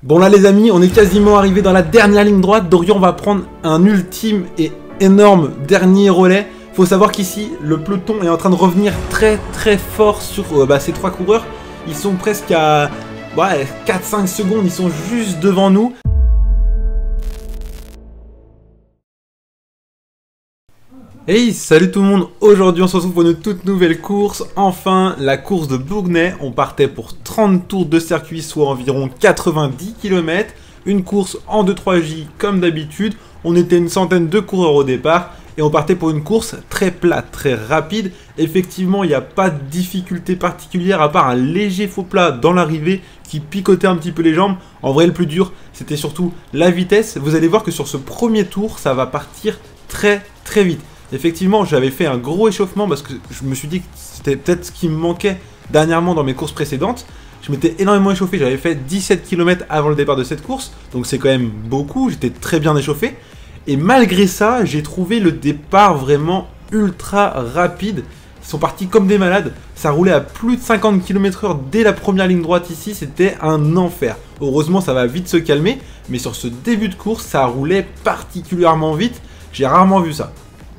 Bon là les amis, on est quasiment arrivé dans la dernière ligne droite. Dorian va prendre un ultime et énorme dernier relais. Faut savoir qu'ici, le peloton est en train de revenir très fort sur ces trois coureurs. Ils sont presque à 4-5 secondes, ils sont juste devant nous. Hey, salut tout le monde, aujourd'hui on se retrouve pour une toute nouvelle course, enfin la course de Bourgnay. On partait pour 30 tours de circuit, soit environ 90 km, une course en 2-3J comme d'habitude. On était une centaine de coureurs au départ et on partait pour une course très plate, très rapide. Effectivement, il n'y a pas de difficulté particulière à part un léger faux plat dans l'arrivée qui picotait un petit peu les jambes. En vrai, le plus dur, c'était surtout la vitesse. Vous allez voir que sur ce premier tour, ça va partir très vite. Effectivement, j'avais fait un gros échauffement parce que je me suis dit que c'était peut-être ce qui me manquait dernièrement dans mes courses précédentes. Je m'étais énormément échauffé, j'avais fait 17 km avant le départ de cette course, donc c'est quand même beaucoup, j'étais très bien échauffé. Et malgré ça, j'ai trouvé le départ vraiment ultra rapide. Ils sont partis comme des malades, ça roulait à plus de 50 km/h dès la première ligne droite ici, c'était un enfer. Heureusement, ça va vite se calmer, mais sur ce début de course, ça roulait particulièrement vite, j'ai rarement vu ça.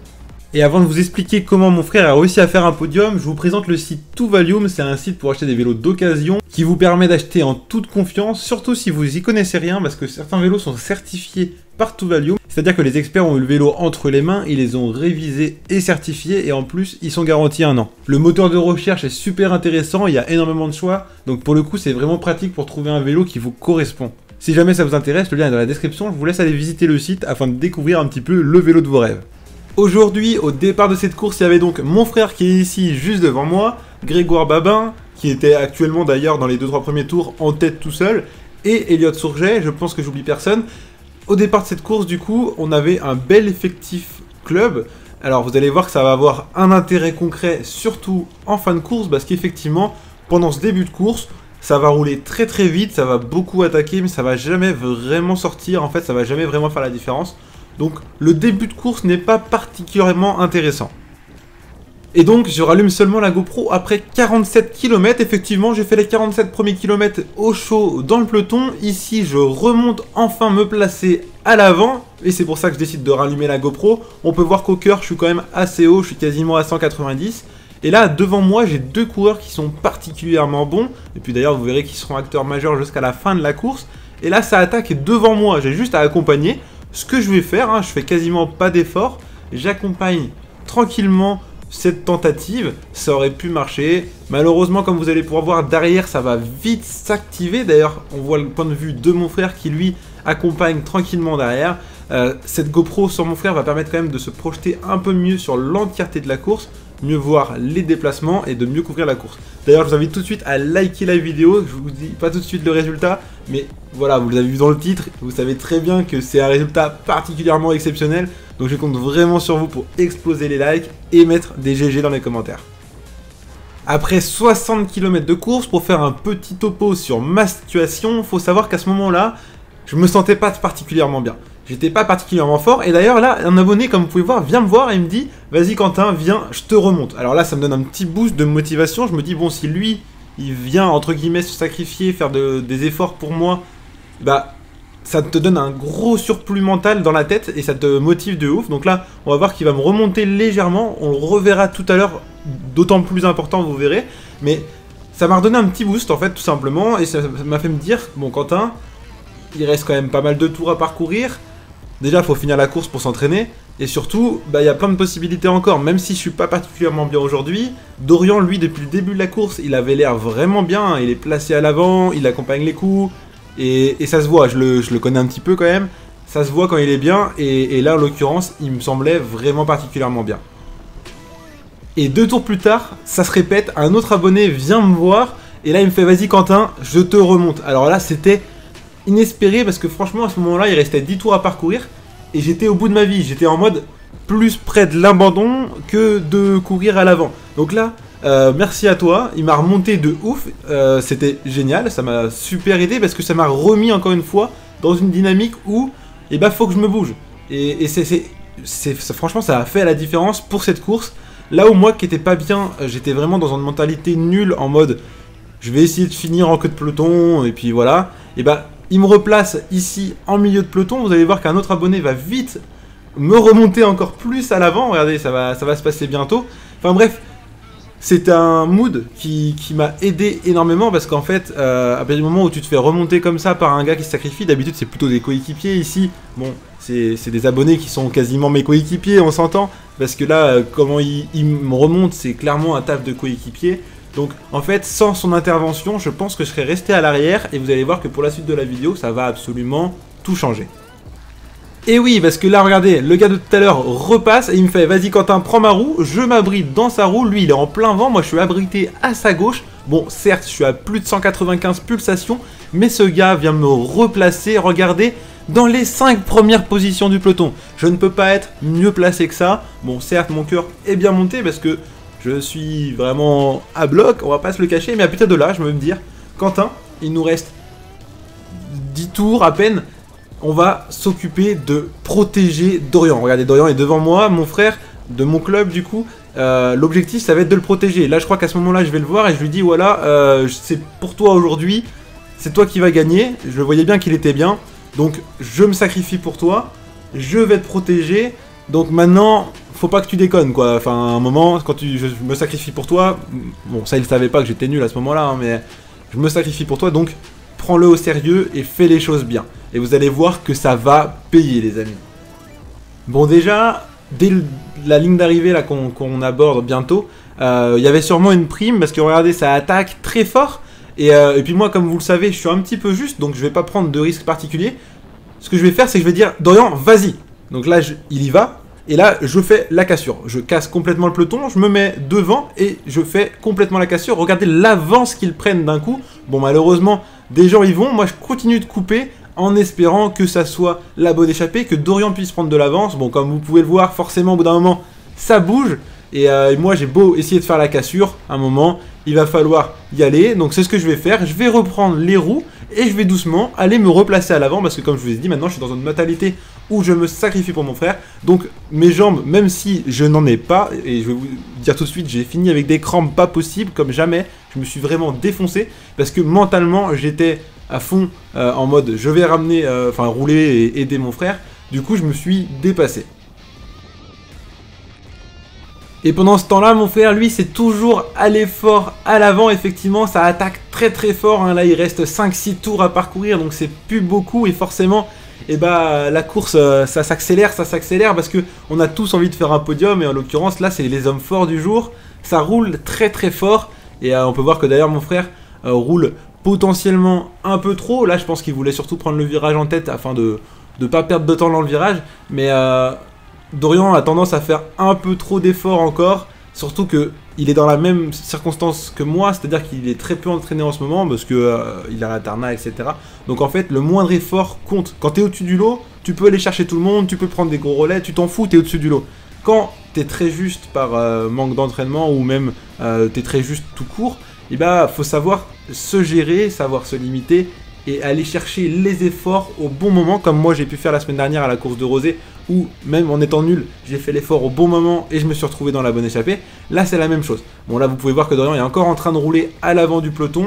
Et avant de vous expliquer comment mon frère a réussi à faire un podium, je vous présente le site Tuvaluum. C'est un site pour acheter des vélos d'occasion qui vous permet d'acheter en toute confiance, surtout si vous y connaissez rien, parce que certains vélos sont certifiés par Tuvaluum. C'est-à-dire que les experts ont eu le vélo entre les mains, ils les ont révisés et certifiés, et en plus, ils sont garantis 1 an. Le moteur de recherche est super intéressant, il y a énormément de choix, donc pour le coup, c'est vraiment pratique pour trouver un vélo qui vous correspond. Si jamais ça vous intéresse, le lien est dans la description, je vous laisse aller visiter le site afin de découvrir un petit peu le vélo de vos rêves. Aujourd'hui, au départ de cette course, il y avait donc mon frère qui est ici juste devant moi, Grégoire Babin, qui était actuellement d'ailleurs dans les 2-3 premiers tours en tête tout seul, et Elliot Sourget, je pense que j'oublie personne. Au départ de cette course, du coup, on avait un bel effectif club. Alors vous allez voir que ça va avoir un intérêt concret, surtout en fin de course, parce qu'effectivement, pendant ce début de course, ça va rouler très vite, ça va beaucoup attaquer, mais ça va jamais vraiment sortir, en fait, ça va jamais vraiment faire la différence. Donc le début de course n'est pas particulièrement intéressant. Et donc je rallume seulement la GoPro après 47 km. Effectivement, j'ai fait les 47 premiers kilomètres au chaud dans le peloton. Ici, je remonte enfin me placer à l'avant. Et c'est pour ça que je décide de rallumer la GoPro. On peut voir qu'au cœur, je suis quand même assez haut. Je suis quasiment à 190. Et là, devant moi, j'ai deux coureurs qui sont particulièrement bons. Et puis d'ailleurs, vous verrez qu'ils seront acteurs majeurs jusqu'à la fin de la course. Et là, ça attaque devant moi. J'ai juste à accompagner. Ce que je vais faire, je fais quasiment pas d'effort, j'accompagne tranquillement cette tentative, ça aurait pu marcher. Malheureusement, comme vous allez pouvoir voir derrière, ça va vite s'activer. D'ailleurs, on voit le point de vue de mon frère qui lui accompagne tranquillement derrière. Cette GoPro sur mon frère va permettre quand même de se projeter un peu mieux sur l'entièreté de la course, mieux voir les déplacements et de mieux couvrir la course. D'ailleurs, je vous invite tout de suite à liker la vidéo. Je vous dis pas tout de suite le résultat, mais voilà, vous l'avez vu dans le titre, vous savez très bien que c'est un résultat particulièrement exceptionnel. Donc je compte vraiment sur vous pour exploser les likes et mettre des GG dans les commentaires. Après 60 km de course, pour faire un petit topo sur ma situation, faut savoir qu'à ce moment-là, je me sentais pas particulièrement bien. J'étais pas particulièrement fort, et d'ailleurs là, un abonné, comme vous pouvez voir, vient me voir et me dit « Vas-y Quentin, viens, je te remonte ». Alors là, ça me donne un petit boost de motivation, je me dis « Bon, si lui, il vient, entre guillemets, se sacrifier, faire des efforts pour moi, bah, ça te donne un gros surplus mental dans la tête, et ça te motive de ouf ». Donc là, on va voir qu'il va me remonter légèrement, on le reverra tout à l'heure, d'autant plus important, vous verrez. Mais ça m'a redonné un petit boost, en fait, tout simplement, et ça m'a fait me dire « Bon, Quentin, il reste quand même pas mal de tours à parcourir ». Déjà, il faut finir la course pour s'entraîner. Et surtout, il y a plein de possibilités encore. Même si je suis pas particulièrement bien aujourd'hui, Dorian, lui, depuis le début de la course, il avait l'air vraiment bien. Il est placé à l'avant, il accompagne les coups. Et ça se voit, je le connais un petit peu quand même. Ça se voit quand il est bien. Et là, en l'occurrence, il me semblait vraiment particulièrement bien. Et 2 tours plus tard, ça se répète. Un autre abonné vient me voir. Et là, il me fait « Vas-y Quentin, je te remonte ». Alors là, c'était inespéré parce que franchement à ce moment là il restait 10 tours à parcourir et j'étais au bout de ma vie, j'étais en mode plus près de l'abandon que de courir à l'avant. Donc là merci à toi, il m'a remonté de ouf, c'était génial, ça m'a super aidé parce que ça m'a remis encore une fois dans une dynamique où faut que je me bouge et franchement ça a fait la différence pour cette course. Là où moi qui était pas bien, j'étais vraiment dans une mentalité nulle en mode je vais essayer de finir en queue de peloton et puis voilà. Et il me replace ici en milieu de peloton. Vous allez voir qu'un autre abonné va vite me remonter encore plus à l'avant. Regardez, ça va se passer bientôt. Enfin bref, c'est un mood qui m'a aidé énormément parce qu'en fait, à partir du moment où tu te fais remonter comme ça par un gars qui se sacrifie, d'habitude c'est plutôt des coéquipiers ici. Bon, c'est des abonnés qui sont quasiment mes coéquipiers, on s'entend. Parce que là, comment il me remonte, c'est clairement un taf de coéquipier. Donc en fait, sans son intervention, je pense que je serais resté à l'arrière et vous allez voir que pour la suite de la vidéo, ça va absolument tout changer. Et oui, parce que là, regardez, le gars de tout à l'heure repasse et il me fait « Vas-y Quentin, prends ma roue », je m'abrite dans sa roue, lui il est en plein vent, moi je suis abrité à sa gauche. Bon, certes, je suis à plus de 195 pulsations, mais ce gars vient me replacer, regardez, dans les 5 premières positions du peloton. Je ne peux pas être mieux placé que ça. Bon, certes, mon cœur est bien monté parce que je suis vraiment à bloc, on va pas se le cacher, mais à partir de là, je vais me dire « Quentin, il nous reste 10 tours à peine ». On va s'occuper de protéger Dorian. Regardez, Dorian est devant moi, mon frère de mon club du coup. L'objectif, ça va être de le protéger. Là, je crois qu'à ce moment-là, je vais le voir et je lui dis, voilà, c'est pour toi aujourd'hui. C'est toi qui vas gagner. Je voyais bien qu'il était bien. Donc, je me sacrifie pour toi. Je vais te protéger. Donc maintenant, faut pas que tu déconnes, quoi. Enfin, à un moment, quand je me sacrifie pour toi... Bon, ça, il savait pas que j'étais nul à ce moment-là, hein, mais je me sacrifie pour toi, donc prends-le au sérieux et fais les choses bien. Et vous allez voir que ça va payer, les amis. Bon, déjà, dès la ligne d'arrivée là qu'on aborde bientôt, il y avait sûrement une prime, parce que regardez, ça attaque très fort. Et puis moi, comme vous le savez, je suis un petit peu juste, donc je vais pas prendre de risque particulier. Ce que je vais faire, c'est que je vais dire, Dorian, vas-y. Donc là, il y va. Et là, je fais la cassure. Je casse complètement le peloton, je me mets devant et je fais complètement la cassure. Regardez l'avance qu'ils prennent d'un coup. Bon, malheureusement, des gens y vont. Moi, je continue de couper en espérant que ça soit la bonne échappée, que Dorian puisse prendre de l'avance. Bon, comme vous pouvez le voir, forcément, au bout d'un moment, ça bouge. Et moi, j'ai beau essayer de faire la cassure, à un moment, il va falloir y aller. Donc, c'est ce que je vais faire. Je vais reprendre les roues et je vais doucement aller me replacer à l'avant. Parce que, comme je vous ai dit, maintenant, je suis dans une mentalité où je me sacrifie pour mon frère. Donc, mes jambes, même si je n'en ai pas, et je vais vous dire tout de suite, j'ai fini avec des crampes pas possibles, comme jamais. Je me suis vraiment défoncé parce que mentalement, j'étais à fond en mode je vais ramener, enfin rouler et aider mon frère. Du coup, je me suis dépassé. Et pendant ce temps-là, mon frère, lui, c'est toujours aller fort à l'avant. Effectivement, ça attaque très très fort. Hein. Là, il reste 5-6 tours à parcourir, donc c'est plus beaucoup. Et forcément, eh ben, la course, ça s'accélère parce que on a tous envie de faire un podium. Et en l'occurrence, là, c'est les hommes forts du jour. Ça roule très très fort. Et on peut voir que d'ailleurs, mon frère roule potentiellement un peu trop. Là, je pense qu'il voulait surtout prendre le virage en tête afin de ne pas perdre de temps dans le virage. Mais Dorian a tendance à faire un peu trop d'efforts encore, surtout qu'il est dans la même circonstance que moi, c'est-à-dire qu'il est très peu entraîné en ce moment, parce que il a la Tarna, etc. Donc en fait, le moindre effort compte. Quand tu es au-dessus du lot, tu peux aller chercher tout le monde, tu peux prendre des gros relais, tu t'en fous, tu es au-dessus du lot. Quand tu es très juste par manque d'entraînement, ou même tu es très juste tout court, il faut savoir se gérer, savoir se limiter, et aller chercher les efforts au bon moment, comme moi j'ai pu faire la semaine dernière à la course de Rosé, où même en étant nul, j'ai fait l'effort au bon moment et je me suis retrouvé dans la bonne échappée. Là c'est la même chose. Bon là vous pouvez voir que Dorian est encore en train de rouler à l'avant du peloton.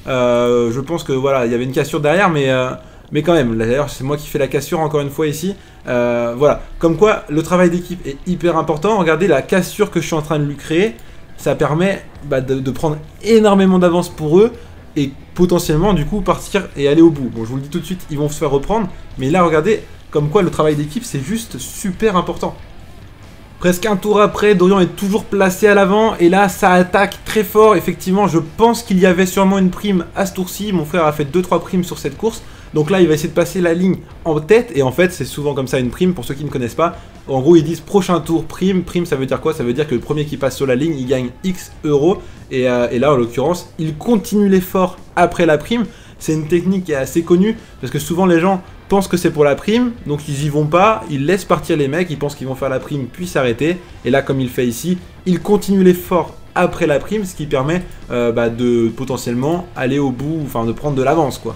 Je pense que voilà, il y avait une cassure derrière, mais quand même, d'ailleurs c'est moi qui fais la cassure encore une fois ici. Voilà, comme quoi le travail d'équipe est hyper important. Regardez la cassure que je suis en train de lui créer, ça permet de prendre énormément d'avance pour eux, et potentiellement du coup partir et aller au bout. Bon, je vous le dis tout de suite, ils vont se faire reprendre, mais là regardez comme quoi le travail d'équipe c'est juste super important. Presque un tour après, Dorian est toujours placé à l'avant et là ça attaque très fort. Effectivement, je pense qu'il y avait sûrement une prime à ce tour-ci. Mon frère a fait 2-3 primes sur cette course. Donc là, il va essayer de passer la ligne en tête. Et en fait, c'est souvent comme ça une prime, pour ceux qui ne connaissent pas. En gros, ils disent prochain tour prime. Prime, ça veut dire quoi? Ça veut dire que le premier qui passe sur la ligne, il gagne X euros. Et là, en l'occurrence, il continue l'effort après la prime. C'est une technique qui est assez connue, parce que souvent les gens pensent que c'est pour la prime, donc ils y vont pas, ils laissent partir les mecs, ils pensent qu'ils vont faire la prime puis s'arrêter. Et là, comme il fait ici, il continue l'effort après la prime, ce qui permet de potentiellement aller au bout, enfin de prendre de l'avance, quoi.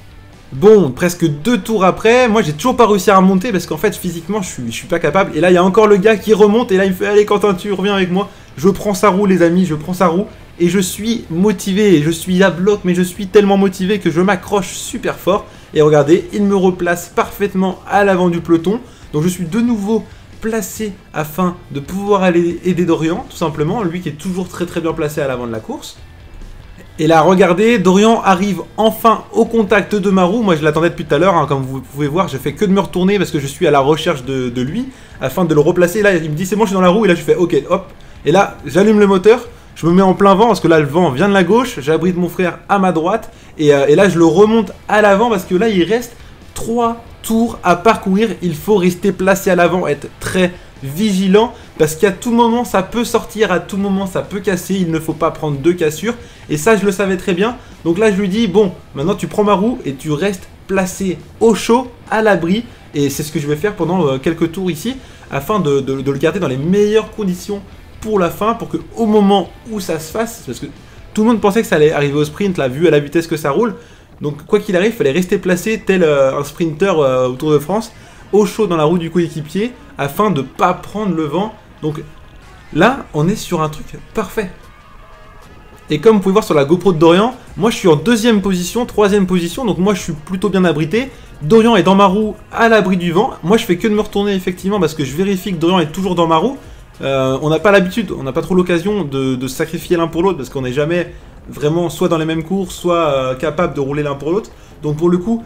Bon, presque 2 tours après, moi j'ai toujours pas réussi à remonter parce qu'en fait physiquement je suis pas capable. Et là il y a encore le gars qui remonte et là il me fait allez Quentin, tu reviens avec moi. Je prends sa roue les amis, je prends sa roue et je suis motivé, je suis à bloc mais je suis tellement motivé que je m'accroche super fort. Et regardez, il me replace parfaitement à l'avant du peloton. Donc je suis de nouveau placé afin de pouvoir aller aider Dorian, tout simplement. Lui qui est toujours très bien placé à l'avant de la course. Et là, regardez, Dorian arrive enfin au contact de ma roue. Moi, je l'attendais depuis tout à l'heure, hein, comme vous pouvez voir. Je fais que de me retourner parce que je suis à la recherche de lui, afin de le replacer. Là, il me dit, c'est bon, je suis dans la roue. Et là, je fais, ok, hop. Et là, j'allume le moteur. Je me mets en plein vent parce que là, le vent vient de la gauche. J'abrite mon frère à ma droite. Et là, je le remonte à l'avant parce que là, il reste 3 tours à parcourir. Il faut rester placé à l'avant, être très vigilant parce qu'à tout moment ça peut sortir, à tout moment ça peut casser, il ne faut pas prendre 2 cassures et ça je le savais très bien. Donc là je lui dis bon, maintenant tu prends ma roue et tu restes placé au chaud, à l'abri, et c'est ce que je vais faire pendant quelques tours ici afin de le garder dans les meilleures conditions pour la fin, pour que au moment où ça se fasse, parce que tout le monde pensait que ça allait arriver au sprint là, vu à la vitesse que ça roule, donc quoi qu'il arrive il fallait rester placé tel un sprinter au Tour de France, au chaud dans la roue du coéquipier afin de ne pas prendre le vent. Donc là, on est sur un truc parfait. Et comme vous pouvez voir sur la GoPro de Dorian, moi je suis en 2e position, 3e position, donc moi je suis plutôt bien abrité. Dorian est dans ma roue à l'abri du vent. Moi je fais que de me retourner effectivement parce que je vérifie que Dorian est toujours dans ma roue. On n'a pas l'habitude, on n'a pas trop l'occasion de se sacrifier l'un pour l'autre parce qu'on n'est jamais vraiment soit dans les mêmes courses, soit capable de rouler l'un pour l'autre. Donc pour le coup,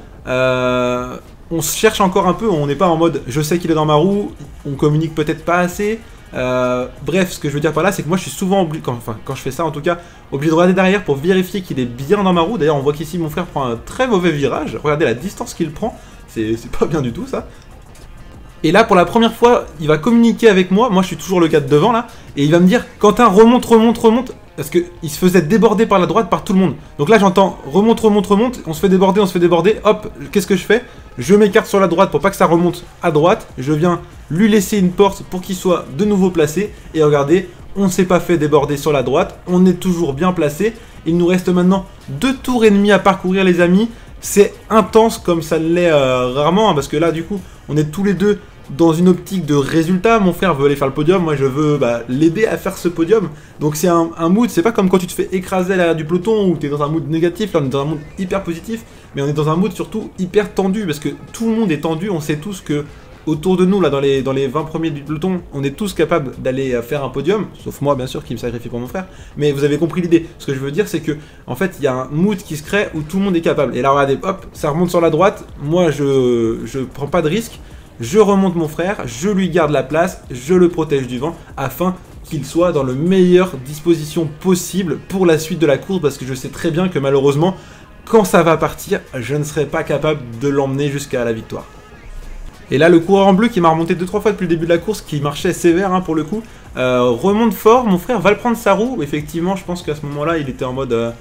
on se cherche encore un peu, on n'est pas en mode je sais qu'il est dans ma roue, on communique peut-être pas assez. Bref, ce que je veux dire par là, c'est que moi je suis souvent obligé, quand je fais ça en tout cas, obligé de regarder derrière pour vérifier qu'il est bien dans ma roue. D'ailleurs, on voit qu'ici mon frère prend un très mauvais virage. Regardez la distance qu'il prend, c'est pas bien du tout ça. Et là, pour la première fois, il va communiquer avec moi. Moi, je suis toujours le gars de devant là. Et il va me dire Quentin, remonte, remonte, remonte. Parce qu'il se faisait déborder par la droite par tout le monde. Donc là, j'entends remonte, remonte, remonte. On se fait déborder, on se fait déborder. Hop, qu'est-ce que je fais? Je m'écarte sur la droite pour pas que ça remonte à droite. Je viens lui laisser une porte pour qu'il soit de nouveau placé. Et regardez, on ne s'est pas fait déborder sur la droite. On est toujours bien placé. Il nous reste maintenant 2 tours et demi à parcourir, les amis. C'est intense comme ça l'est rarement. Hein, parce que là, du coup, on est tous les deux dans une optique de résultat. Mon frère veut aller faire le podium, moi je veux l'aider à faire ce podium. Donc c'est un mood, c'est pas comme quand tu te fais écraser à l'arrière du peloton où tu es dans un mood négatif. Là on est dans un mood hyper positif, mais on est dans un mood surtout hyper tendu parce que tout le monde est tendu. On sait tous que autour de nous, là dans les 20 premiers du peloton, on est tous capables d'aller faire un podium, sauf moi bien sûr qui me sacrifie pour mon frère, mais vous avez compris l'idée. Ce que je veux dire, c'est que en fait il y a un mood qui se crée où tout le monde est capable. Et là regardez, hop, ça remonte sur la droite, moi je prends pas de risque. Je remonte mon frère, je lui garde la place, je le protège du vent afin qu'il soit dans le meilleure disposition possible pour la suite de la course, parce que je sais très bien que malheureusement, quand ça va partir, je ne serai pas capable de l'emmener jusqu'à la victoire. Et là, le coureur en bleu qui m'a remonté 2-3 fois depuis le début de la course, qui marchait sévère hein, pour le coup, remonte fort. Mon frère va le prendre sa roue. Effectivement, je pense qu'à ce moment-là, il était en mode...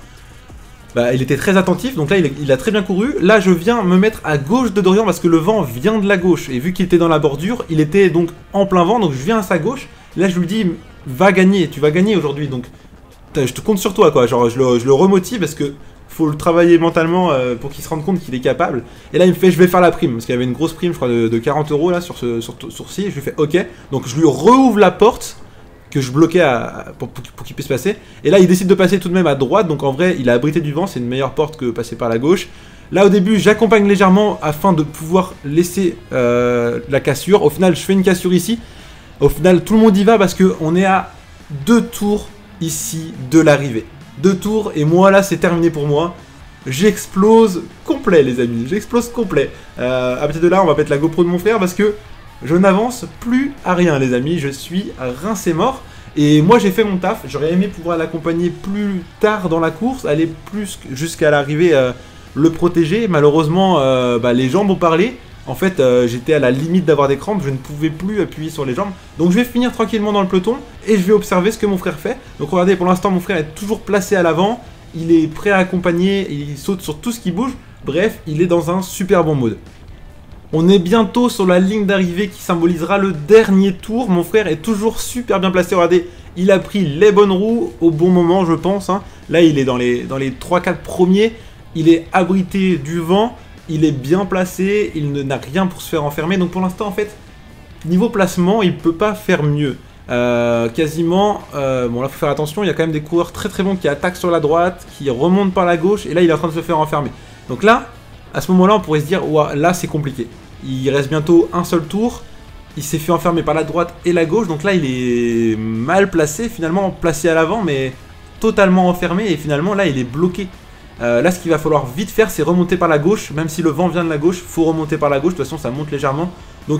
il était très attentif, donc là il a très bien couru. Là je viens me mettre à gauche de Dorian parce que le vent vient de la gauche. Et vu qu'il était dans la bordure, il était donc en plein vent, donc je viens à sa gauche. Là je lui dis, va gagner, tu vas gagner aujourd'hui, donc je te compte sur toi quoi. Genre je le remotive parce que faut le travailler mentalement pour qu'il se rende compte qu'il est capable. Et là il me fait, je vais faire la prime, parce qu'il y avait une grosse prime je crois de 40 € là sur ci. Je lui fais ok, donc je lui rouvre la porte que je bloquais pour qu'il puisse passer. Et là, il décide de passer tout de même à droite. Donc en vrai, il a abrité du vent. C'est une meilleure porte que passer par la gauche. Là, au début, j'accompagne légèrement afin de pouvoir laisser la cassure. Au final, je fais une cassure ici. Au final, tout le monde y va parce qu'on est à 2 tours ici de l'arrivée. 2 tours et moi, là, c'est terminé pour moi. J'explose complet, les amis. J'explose complet. À partir de là, on va mettre la GoPro de mon frère parce que je n'avance plus à rien, les amis. Je suis rincé mort. Et moi, j'ai fait mon taf. J'aurais aimé pouvoir l'accompagner plus tard dans la course, aller plus jusqu'à l'arrivée, le protéger. Malheureusement, les jambes ont parlé. En fait, j'étais à la limite d'avoir des crampes. Je ne pouvais plus appuyer sur les jambes. Donc, je vais finir tranquillement dans le peloton et je vais observer ce que mon frère fait. Donc, regardez, pour l'instant, mon frère est toujours placé à l'avant. Il est prêt à accompagner. Il saute sur tout ce qui bouge. Bref, il est dans un super bon mode. On est bientôt sur la ligne d'arrivée qui symbolisera le dernier tour. Mon frère est toujours super bien placé. Regardez, il a pris les bonnes roues au bon moment, je pense. Hein. Là, il est dans les 3-4 premiers. Il est abrité du vent. Il est bien placé. Il n'a rien pour se faire enfermer. Donc pour l'instant, en fait, niveau placement, il ne peut pas faire mieux. Quasiment, bon là, faut faire attention. Il y a quand même des coureurs très très bons qui attaquent sur la droite, qui remontent par la gauche. Et là, il est en train de se faire enfermer. Donc là... à ce moment-là, on pourrait se dire, ouah, là c'est compliqué. Il reste bientôt un seul tour. Il s'est fait enfermer par la droite et la gauche. Donc là, il est mal placé, finalement placé à l'avant, mais totalement enfermé. Et finalement, là, il est bloqué. Là, ce qu'il va falloir vite faire, c'est remonter par la gauche. Même si le vent vient de la gauche, faut remonter par la gauche. De toute façon, ça monte légèrement. Donc,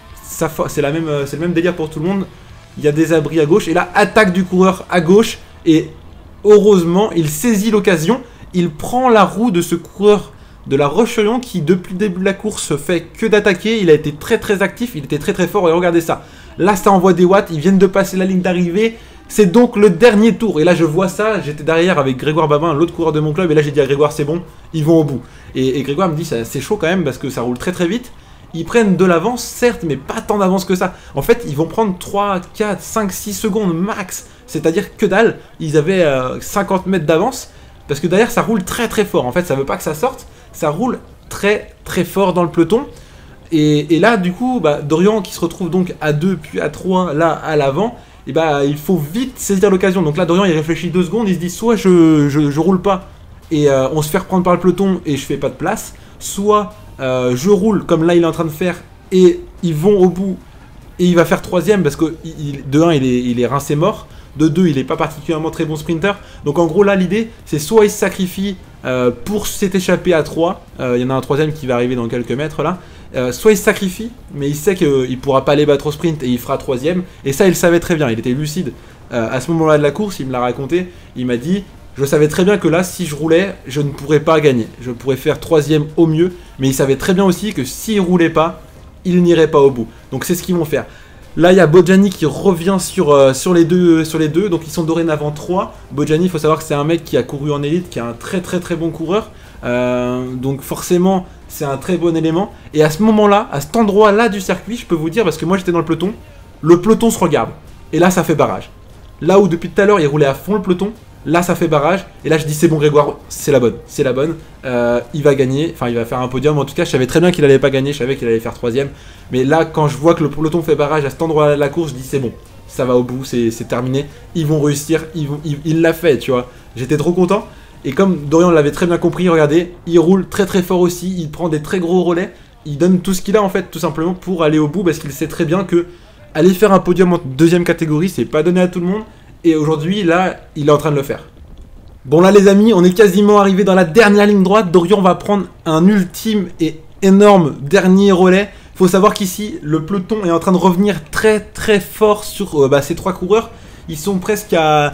c'est le même délire pour tout le monde. Il y a des abris à gauche. Et là, attaque du coureur à gauche. Et heureusement, il saisit l'occasion. Il prend la roue de ce coureur de la Roche-sur-Yon qui, depuis le début de la course, fait que d'attaquer. Il a été très actif, il était très fort. Et regardez ça. Là, ça envoie des watts. Ils viennent de passer la ligne d'arrivée. C'est donc le dernier tour. Et là, je vois ça. J'étais derrière avec Grégoire Babin, l'autre coureur de mon club. Et là, j'ai dit à Grégoire, c'est bon, ils vont au bout. Et Grégoire me dit, c'est chaud quand même parce que ça roule très vite. Ils prennent de l'avance, certes, mais pas tant d'avance que ça. En fait, ils vont prendre 3, 4, 5, 6 secondes max. C'est-à-dire que dalle. Ils avaient 50 mètres d'avance. Parce que derrière, ça roule très fort. En fait, ça veut pas que ça sorte. Ça roule très fort dans le peloton. Et là, du coup, Dorian qui se retrouve donc à 2 puis à 3 là à l'avant, et il faut vite saisir l'occasion. Donc là, Dorian il réfléchit 2 secondes, il se dit soit je roule pas et on se fait reprendre par le peloton et je fais pas de place, soit je roule comme là il est en train de faire et ils vont au bout et il va faire 3ème parce que de 1 il est rincé mort. De 2, il n'est pas particulièrement très bon sprinter. Donc en gros, là, l'idée, c'est soit il se sacrifie pour s'être échappé à 3. Il y en a un 3ème qui va arriver dans quelques mètres, là. Soit il se sacrifie, mais il sait qu'il ne pourra pas les battre au sprint et il fera 3ème. Et ça, il le savait très bien. Il était lucide à ce moment-là de la course. Il me l'a raconté. Il m'a dit, je savais très bien que là, si je roulais, je ne pourrais pas gagner. Je pourrais faire 3ème au mieux. Mais il savait très bien aussi que s'il ne roulait pas, il n'irait pas au bout. Donc c'est ce qu'ils vont faire. Là, il y a Bojani qui revient sur les deux, donc ils sont dorénavant 3. Bojani, il faut savoir que c'est un mec qui a couru en élite, qui est un très bon coureur. Donc forcément, c'est un très bon élément. Et à ce moment-là, à cet endroit-là du circuit, je peux vous dire, parce que moi j'étais dans le peloton se regarde. Et là, ça fait barrage. Là où depuis tout à l'heure, il roulait à fond le peloton, là, ça fait barrage. Et là, je dis, c'est bon, Grégoire, c'est la bonne. Il va gagner, enfin, il va faire un podium. En tout cas, je savais très bien qu'il allait pas gagner, je savais qu'il allait faire 3ème. Mais là, quand je vois que le peloton fait barrage à cet endroit de la course, je dis, c'est bon, ça va au bout, c'est terminé. Ils vont réussir, il l'a fait, tu vois. J'étais trop content. Et comme Dorian l'avait très bien compris, regardez, il roule très fort aussi, il prend des très gros relais. Il donne tout ce qu'il a, en fait, tout simplement, pour aller au bout, parce qu'il sait très bien que aller faire un podium en 2ème catégorie, c'est pas donné à tout le monde. Et aujourd'hui, là, il est en train de le faire. Bon là les amis, on est quasiment arrivé dans la dernière ligne droite. Dorian va prendre un ultime et énorme dernier relais. Il faut savoir qu'ici, le peloton est en train de revenir très fort sur ces 3 coureurs. Ils sont presque à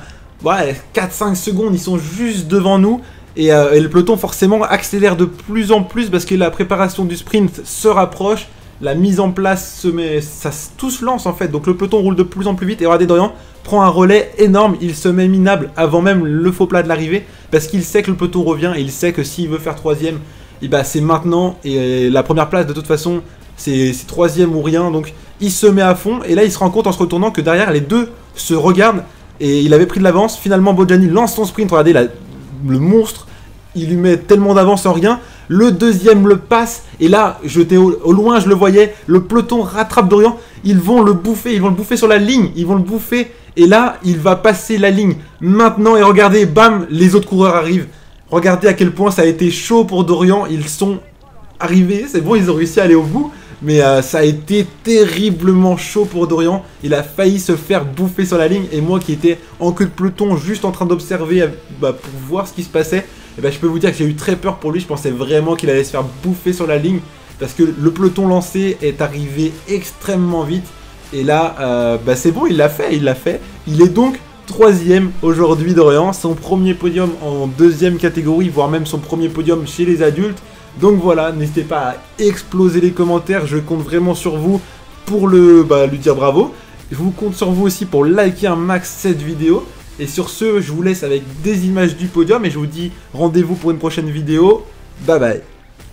4-5 secondes, ils sont juste devant nous. Et le peloton forcément accélère de plus en plus parce que la préparation du sprint se rapproche. La mise en place tout se lance en fait. Donc le peloton roule de plus en plus vite. Et regardez, Dorian prend un relais énorme. Il se met minable avant même le faux plat de l'arrivée. Parce qu'il sait que le peloton revient. Et il sait que s'il veut faire 3ème, c'est maintenant. Et la première place de toute façon, c'est 3ème ou rien. Donc il se met à fond. Et là il se rend compte en se retournant que derrière les deux se regardent. Et il avait pris de l'avance. Finalement Bojani lance son sprint. Regardez le monstre. Il lui met tellement d'avance en rien. Le 2ème le passe. Et là, j'étais au loin, je le voyais. Le peloton rattrape Dorian. Ils vont le bouffer sur la ligne. Ils vont le bouffer. Et là, il va passer la ligne maintenant. Et regardez, bam, les autres coureurs arrivent. Regardez à quel point ça a été chaud pour Dorian. Ils sont arrivés. C'est bon, ils ont réussi à aller au bout. Mais ça a été terriblement chaud pour Dorian. Il a failli se faire bouffer sur la ligne. Et moi qui étais en queue de peloton, juste en train d'observer pour voir ce qui se passait, je peux vous dire que j'ai eu très peur pour lui. Je pensais vraiment qu'il allait se faire bouffer sur la ligne. Parce que le peloton lancé est arrivé extrêmement vite. Et là, c'est bon, il l'a fait. Il est donc 3ème aujourd'hui, Dorian. Son premier podium en 2ème catégorie, voire même son premier podium chez les adultes. Donc voilà, n'hésitez pas à exploser les commentaires. Je compte vraiment sur vous pour lui dire bravo. Je vous compte sur vous aussi pour liker un max cette vidéo. Et sur ce, je vous laisse avec des images du podium. Et je vous dis rendez-vous pour une prochaine vidéo. Bye bye.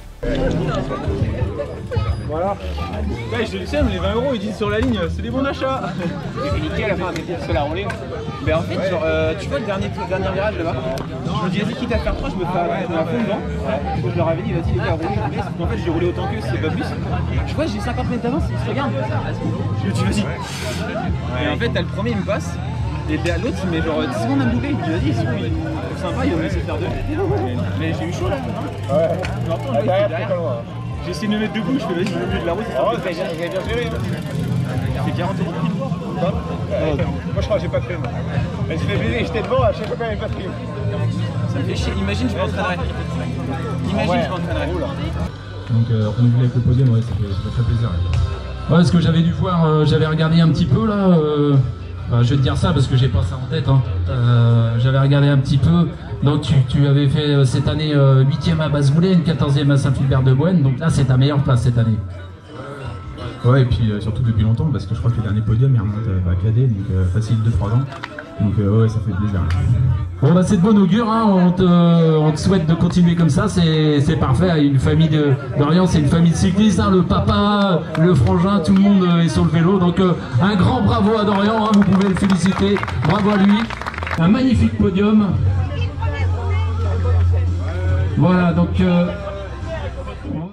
Voilà. Là, je te le sais, mais les 20 € ils disent sur la ligne, c'est des bons achats. J'ai niqué à la fin, t'étais le seul à rouler. Mais en fait, genre, tu vois le dernier virage là-bas, je me dis, vas-y, quitte à faire 3, je me fais à fond dedans. Je leur avais dit, vas-y, les gars, roulez. En fait, j'ai roulé autant qu'eux, c'est pas plus. Je vois, j'ai 50 mètres d'avance, ils se regardent. Je me dis, vas-y. Et en fait, t'as le premier, il me passe. Et l'autre, il met genre 10 secondes à me doubler. Il me dit, vas-y, trouve sympa, ils vont me laisser faire 2. Mais j'ai eu chaud là. Ouais. J'entends, Ah, derrière, c'est pas loin. j'ai essayé de me mettre debout, je fais vas-y, je vais au milieu de la route. Oh, j'ai bien géré. C'est 40 € pile. Moi, je crois que j'ai pas de prime. Mais je l'ai baisé, j'étais devant, à chaque fois qu'il n'y avait pas de prime. Ça me fait chier, imagine je m'entraînerais. Imagine je m'entraînerais. Donc renouveler avec le podium, ouais, ça fait très plaisir. Ouais, ce que j'avais dû voir, j'avais regardé un petit peu là, je vais te dire ça parce que j'ai pas ça en tête, hein. J'avais regardé un petit peu, donc tu avais fait cette année 8e à Basse-Moulin, 14e à Saint-Philbert-de-Boine, donc là c'est ta meilleure place cette année. Ouais, et puis surtout depuis longtemps, parce que je crois que le dernier podium il remonte à Cadet, donc facile 2-3 ans. Donc ouais, ça fait plaisir. Bon bah c'est de bon augure, hein. On te souhaite de continuer comme ça, c'est parfait. Une famille d'Orient, c'est une famille de cyclistes, hein. Le papa, le frangin, tout le monde est sur le vélo. Donc un grand bravo à Dorian, hein. Vous pouvez le féliciter, bravo à lui. Un magnifique podium. Voilà, donc